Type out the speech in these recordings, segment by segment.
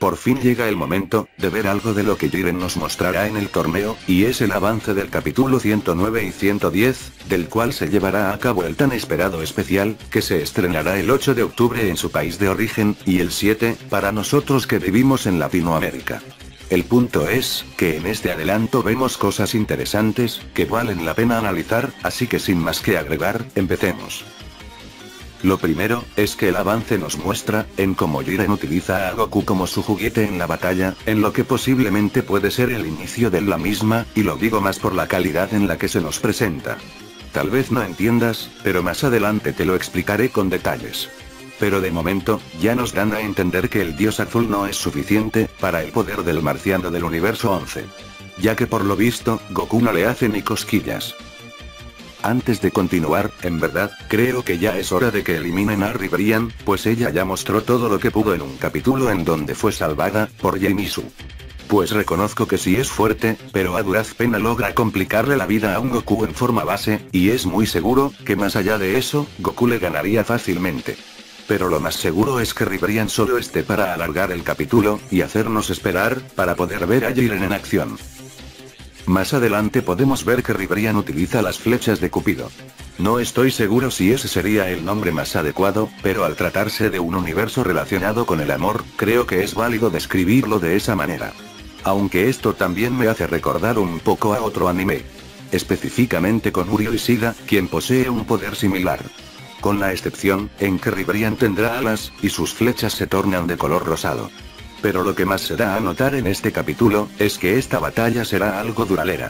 Por fin llega el momento de ver algo de lo que Jiren nos mostrará en el torneo, y es el avance del capítulo 109 y 110, del cual se llevará a cabo el tan esperado especial, que se estrenará el 8 de octubre en su país de origen, y el 7, para nosotros que vivimos en Latinoamérica. El punto es, que en este adelanto vemos cosas interesantes, que valen la pena analizar, así que sin más que agregar, empecemos. Lo primero, es que el avance nos muestra, en cómo Jiren utiliza a Goku como su juguete en la batalla, en lo que posiblemente puede ser el inicio de la misma, y lo digo más por la calidad en la que se nos presenta. Tal vez no entiendas, pero más adelante te lo explicaré con detalles. Pero de momento, ya nos dan a entender que el dios azul no es suficiente, para el poder del marciano del universo 11. Ya que por lo visto, Goku no le hace ni cosquillas. Antes de continuar, en verdad, creo que ya es hora de que eliminen a Ribrianne, pues ella ya mostró todo lo que pudo en un capítulo en donde fue salvada, por Zenitsu. Pues reconozco que sí es fuerte, pero a duraz pena logra complicarle la vida a un Goku en forma base, y es muy seguro, que más allá de eso, Goku le ganaría fácilmente. Pero lo más seguro es que Ribrianne solo esté para alargar el capítulo, y hacernos esperar, para poder ver a Jiren en acción. Más adelante podemos ver que Ribrianne utiliza las flechas de Cupido. No estoy seguro si ese sería el nombre más adecuado, pero al tratarse de un universo relacionado con el amor, creo que es válido describirlo de esa manera. Aunque esto también me hace recordar un poco a otro anime. Específicamente con Uriel Ishida, quien posee un poder similar. Con la excepción, en que Ribrianne tendrá alas, y sus flechas se tornan de color rosado. Pero lo que más se da a notar en este capítulo, es que esta batalla será algo duradera.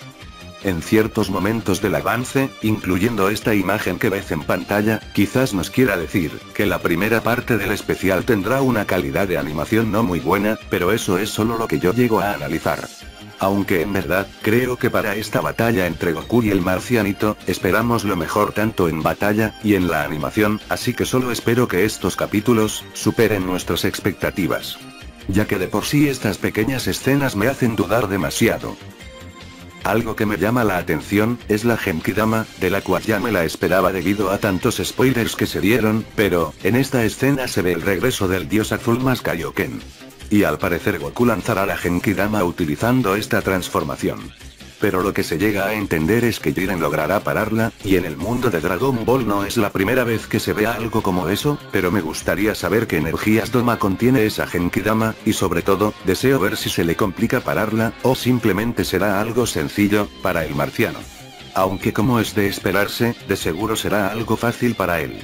En ciertos momentos del avance, incluyendo esta imagen que ves en pantalla, quizás nos quiera decir, que la primera parte del especial tendrá una calidad de animación no muy buena, pero eso es solo lo que yo llego a analizar. Aunque en verdad, creo que para esta batalla entre Goku y el marcianito, esperamos lo mejor tanto en batalla, y en la animación, así que solo espero que estos capítulos, superen nuestras expectativas. Ya que de por sí estas pequeñas escenas me hacen dudar demasiado. Algo que me llama la atención, es la Genkidama, de la cual ya me la esperaba debido a tantos spoilers que se dieron, pero, en esta escena se ve el regreso del dios azul más Kaioken. Y al parecer Goku lanzará la Genkidama utilizando esta transformación. Pero lo que se llega a entender es que Jiren logrará pararla, y en el mundo de Dragon Ball no es la primera vez que se vea algo como eso, pero me gustaría saber qué energías Doma contiene esa Genkidama, y sobre todo, deseo ver si se le complica pararla, o simplemente será algo sencillo, para el marciano. Aunque como es de esperarse, de seguro será algo fácil para él.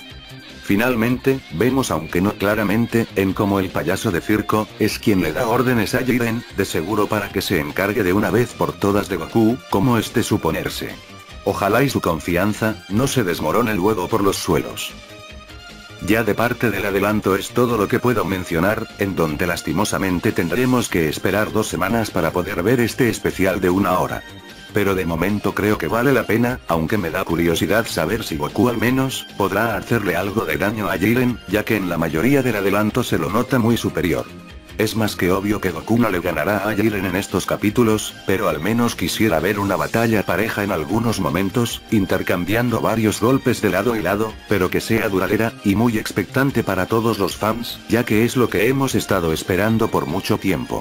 Finalmente, vemos aunque no claramente, en cómo el payaso de circo, es quien le da órdenes a Jiren, de seguro para que se encargue de una vez por todas de Goku, como es de suponerse. Ojalá y su confianza, no se desmorone luego por los suelos. Ya de parte del adelanto es todo lo que puedo mencionar, en donde lastimosamente tendremos que esperar 2 semanas para poder ver este especial de 1 hora. Pero de momento creo que vale la pena, aunque me da curiosidad saber si Goku al menos, podrá hacerle algo de daño a Jiren, ya que en la mayoría del adelanto se lo nota muy superior. Es más que obvio que Goku no le ganará a Jiren en estos capítulos, pero al menos quisiera ver una batalla pareja en algunos momentos, intercambiando varios golpes de lado y lado, pero que sea duradera, y muy expectante para todos los fans, ya que es lo que hemos estado esperando por mucho tiempo.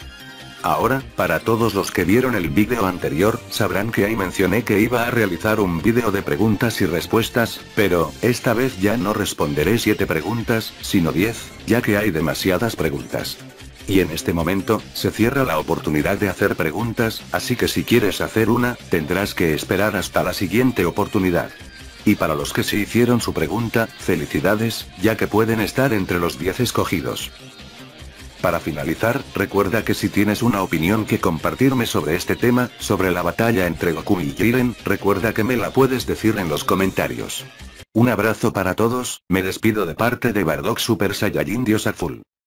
Ahora, para todos los que vieron el vídeo anterior, sabrán que ahí mencioné que iba a realizar un vídeo de preguntas y respuestas, pero, esta vez ya no responderé 7 preguntas, sino 10, ya que hay demasiadas preguntas. Y en este momento, se cierra la oportunidad de hacer preguntas, así que si quieres hacer una, tendrás que esperar hasta la siguiente oportunidad. Y para los que sí hicieron su pregunta, felicidades, ya que pueden estar entre los 10 escogidos. Para finalizar, recuerda que si tienes una opinión que compartirme sobre este tema, sobre la batalla entre Goku y Jiren, recuerda que me la puedes decir en los comentarios. Un abrazo para todos, me despido de parte de Bardock Super Saiyajin Dios Azul.